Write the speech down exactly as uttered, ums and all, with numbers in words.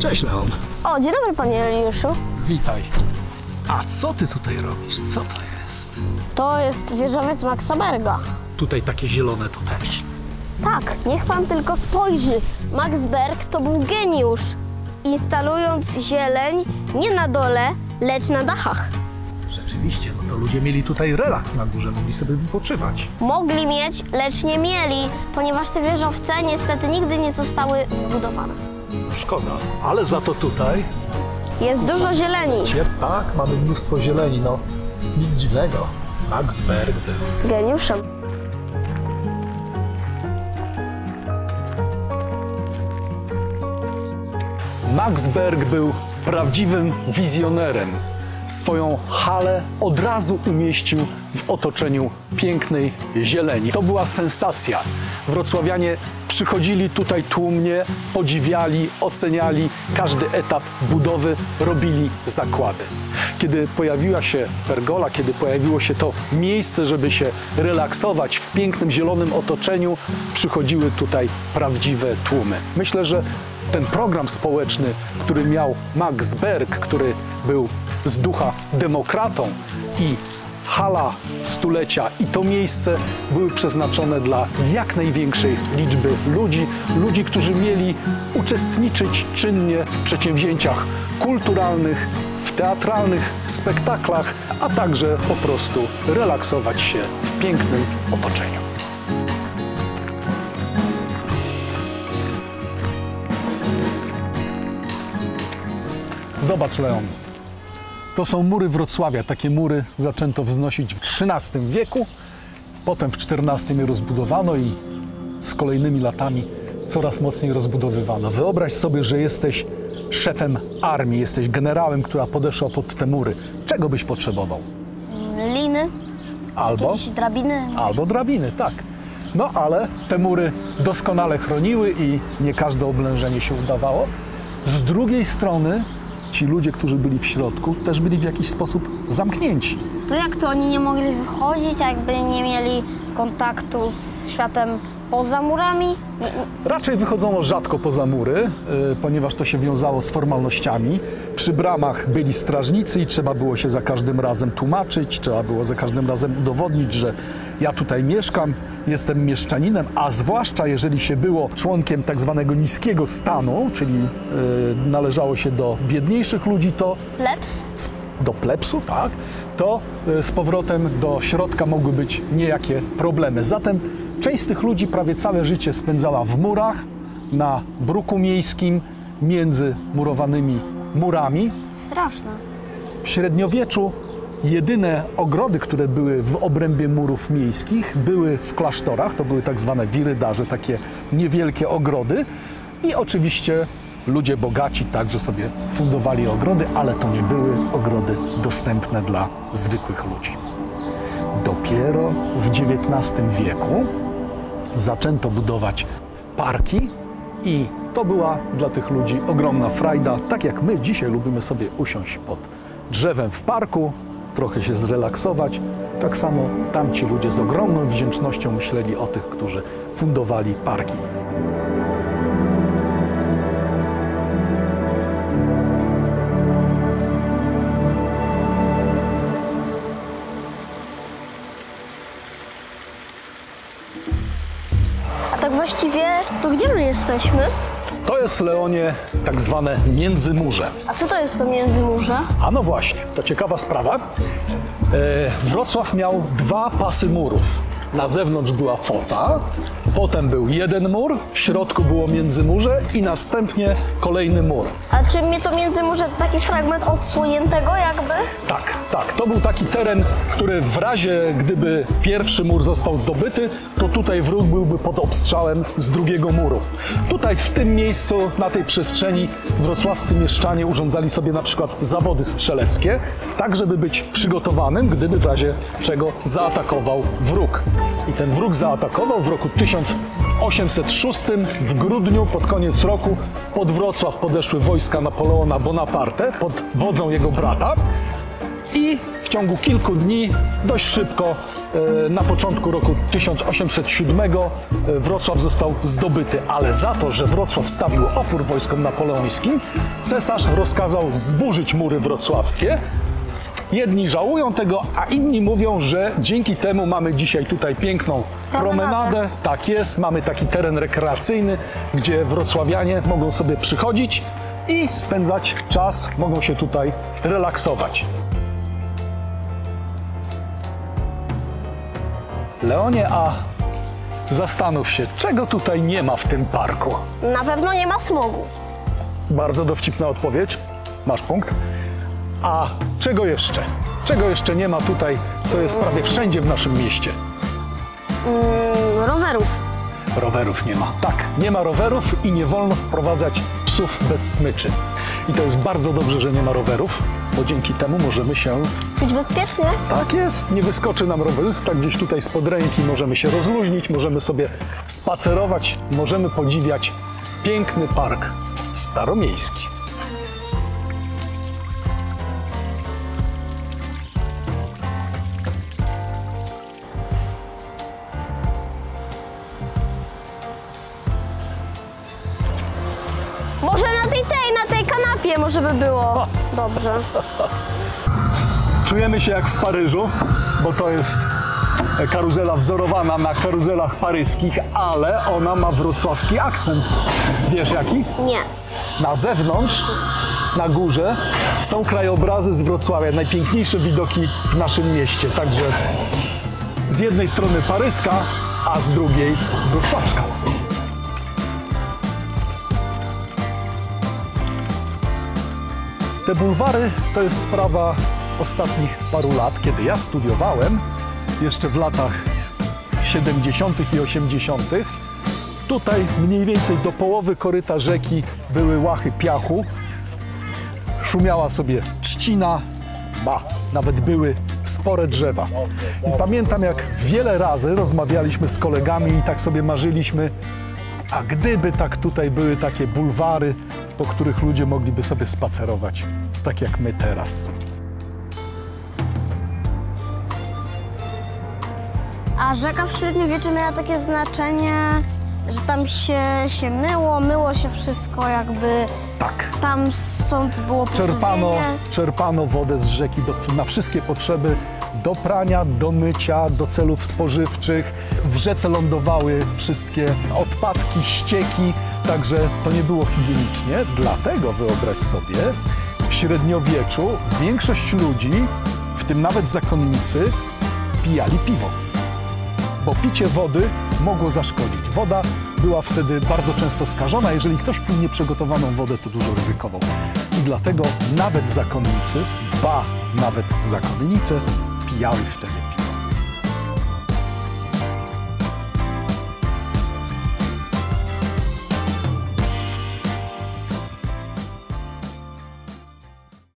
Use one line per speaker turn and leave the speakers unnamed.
Cześć, Leon.
O, dzień dobry, panie Eliuszu.
Witaj. A co ty tutaj robisz? Co to jest?
To jest wieżowiec Maxa Berga.
Tutaj takie zielone to też.
Tak, niech pan tylko spojrzy. Max Berg to był geniusz, instalując zieleń nie na dole, lecz na dachach.
Rzeczywiście, no to ludzie mieli tutaj relaks na górze, mogli sobie wypoczywać.
Mogli mieć, lecz nie mieli, ponieważ te wieżowce niestety nigdy nie zostały wybudowane.
No szkoda, ale za to tutaj...
Jest dużo zieleni.
Tak, mamy mnóstwo zieleni, no nic dziwnego. Max Berg był
Geniuszem.
Max Berg był prawdziwym wizjonerem. Swoją halę od razu umieścił w otoczeniu pięknej zieleni. To była sensacja. Wrocławianie przychodzili tutaj tłumnie, podziwiali, oceniali każdy etap budowy, robili zakłady. Kiedy pojawiła się pergola, kiedy pojawiło się to miejsce, żeby się relaksować w pięknym zielonym otoczeniu, przychodziły tutaj prawdziwe tłumy. Myślę, że ten program społeczny, który miał Max Berg, który był z ducha demokratą, i hala stulecia i to miejsce były przeznaczone dla jak największej liczby ludzi, ludzi, którzy mieli uczestniczyć czynnie w przedsięwzięciach kulturalnych, w teatralnych spektaklach, a także po prostu relaksować się w pięknym otoczeniu. Zobacz, Leon. To są mury Wrocławia. Takie mury zaczęto wznosić w trzynastym wieku, potem w czternastym je rozbudowano i z kolejnymi latami coraz mocniej rozbudowywano. Wyobraź sobie, że jesteś szefem armii, jesteś generałem, która podeszła pod te mury. Czego byś potrzebował?
Liny,
Albo?
jakieś drabiny.
Albo drabiny, tak. No ale te mury doskonale chroniły i nie każde oblężenie się udawało. Z drugiej strony ci ludzie, którzy byli w środku, też byli w jakiś sposób zamknięci.
To jak to oni nie mogli wychodzić, jakby nie mieli kontaktu z światem poza murami?
Raczej wychodzono rzadko poza mury, yy, ponieważ to się wiązało z formalnościami. Przy bramach byli strażnicy i trzeba było się za każdym razem tłumaczyć, trzeba było za każdym razem udowodnić, że ja tutaj mieszkam, jestem mieszczaninem, a zwłaszcza jeżeli się było członkiem tak zwanego niskiego stanu, czyli yy, należało się do biedniejszych ludzi, to
Plebs?
z, do plebsu, tak, to yy, z powrotem do środka mogły być niejakie problemy. Zatem część z tych ludzi prawie całe życie spędzała w murach, na bruku miejskim, między murowanymi murami.
Straszne.
W średniowieczu jedyne ogrody, które były w obrębie murów miejskich, były w klasztorach, to były tak zwane wirydarze, takie niewielkie ogrody. I oczywiście ludzie bogaci także sobie fundowali ogrody, ale to nie były ogrody dostępne dla zwykłych ludzi. Dopiero w dziewiętnastym wieku zaczęto budować parki i to była dla tych ludzi ogromna frajda. Tak jak my dzisiaj lubimy sobie usiąść pod drzewem w parku, trochę się zrelaksować, tak samo tamci ludzie z ogromną wdzięcznością myśleli o tych, którzy fundowali parki.
A tak właściwie, to gdzie my jesteśmy?
To jest, Leonie, tak zwane międzymurze.
A co to jest to międzymurze?
A no właśnie, to ciekawa sprawa. E, Wrocław miał dwa pasy murów. Na zewnątrz była fosa, potem był jeden mur, w środku było międzymurze i następnie kolejny mur.
A czy mnie to międzymurze to taki fragment odsłoniętego jakby?
Tak, tak. To był taki teren, który w razie gdyby pierwszy mur został zdobyty, to tutaj wróg byłby pod obstrzałem z drugiego muru. Tutaj w tym miejscu, na tej przestrzeni wrocławscy mieszczanie urządzali sobie na przykład zawody strzeleckie, tak żeby być przygotowanym, gdyby w razie czego zaatakował wróg. I ten wróg zaatakował w roku tysiąc osiemset szóstym, w grudniu, pod koniec roku, pod Wrocław podeszły wojska Napoleona Bonaparte pod wodzą jego brata i w ciągu kilku dni, dość szybko, na początku roku tysiąc osiemset siódmego Wrocław został zdobyty, ale za to, że Wrocław stawił opór wojskom napoleońskim, cesarz rozkazał zburzyć mury wrocławskie. Jedni żałują tego, a inni mówią, że dzięki temu mamy dzisiaj tutaj piękną promenadę. Tak jest, mamy taki teren rekreacyjny, gdzie wrocławianie mogą sobie przychodzić i spędzać czas, mogą się tutaj relaksować. Leonie, a zastanów się, czego tutaj nie ma w tym parku?
Na pewno nie ma smogu.
Bardzo dowcipna odpowiedź, masz punkt. A czego jeszcze? Czego jeszcze nie ma tutaj, co jest prawie wszędzie w naszym mieście?
Mm, rowerów.
Rowerów nie ma. Tak, nie ma rowerów i nie wolno wprowadzać psów bez smyczy. I to jest bardzo dobrze, że nie ma rowerów, bo dzięki temu możemy się...
Czuć bezpiecznie?
Tak jest, nie wyskoczy nam rowerzysta gdzieś tutaj spod ręki, możemy się rozluźnić, możemy sobie spacerować, możemy podziwiać piękny park staromiejski.
Może na tej, tej, na tej kanapie może by było dobrze.
Czujemy się jak w Paryżu, bo to jest karuzela wzorowana na karuzelach paryskich, ale ona ma wrocławski akcent. Wiesz jaki?
Nie.
Na zewnątrz, na górze są krajobrazy z Wrocławia, najpiękniejsze widoki w naszym mieście. Także z jednej strony paryska, a z drugiej wrocławska. Te bulwary to jest sprawa ostatnich paru lat, kiedy ja studiowałem, jeszcze w latach siedemdziesiątych i osiemdziesiątych. Tutaj mniej więcej do połowy koryta rzeki były łachy piachu. Szumiała sobie trzcina, ba, nawet były spore drzewa. I pamiętam, jak wiele razy rozmawialiśmy z kolegami i tak sobie marzyliśmy, a gdyby tak tutaj były takie bulwary, po których ludzie mogliby sobie spacerować, tak jak my teraz.
A rzeka w średniowieczu miała takie znaczenie, że tam się, się myło, myło się wszystko jakby,
Tak.
tam stąd było
Czerpano,
pożywienie.
czerpano wodę z rzeki do, na wszystkie potrzeby, do prania, do mycia, do celów spożywczych. W rzece lądowały wszystkie odpadki, ścieki, także to nie było higienicznie. Dlatego wyobraź sobie, w średniowieczu większość ludzi, w tym nawet zakonnicy, pijali piwo. Bo picie wody mogło zaszkodzić. Woda była wtedy bardzo często skażona. Jeżeli ktoś pił nieprzygotowaną wodę, to dużo ryzykował. I dlatego nawet zakonnicy, ba, nawet zakonnice pijały wtedy